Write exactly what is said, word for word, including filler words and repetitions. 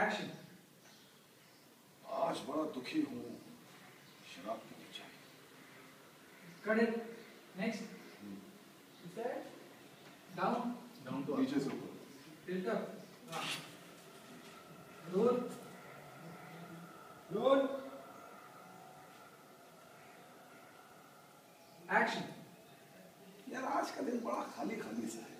Action. आज बड़ा दुखी हूँ, शराब पीनी चाहिए। Cut it. Next. Down down to नीचे से ऊपर। Tilt up. हाँ। Roll roll action. यार आज का दिन बड़ा खाली खाली सा है।